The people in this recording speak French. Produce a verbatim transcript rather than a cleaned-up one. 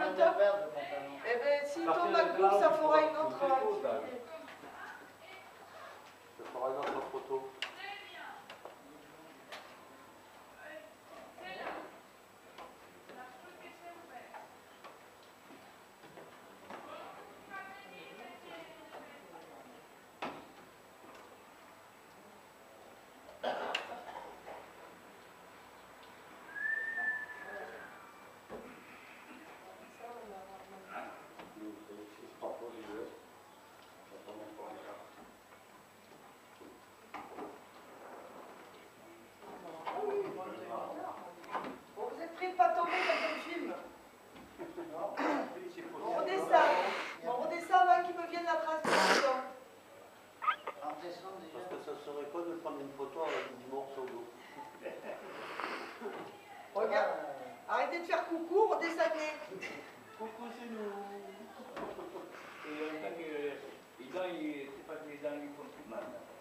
il tombe. Eh bien, s'il tombe d'un coup, ça fera une autre activité. Ça fera une autre photo. Bon, vous êtes prêts de pas tomber comme dans le film? On redescend. On redescend avant qu'il me vienne la transmission. Parce que ça serait quoi de prendre une photo avec du morceau d'eau? Regarde. Arrêtez de faire coucou, redescendez. Coucou, c'est nous. Et en tant que les dents, c'est pas que les dents, ils font plus mal.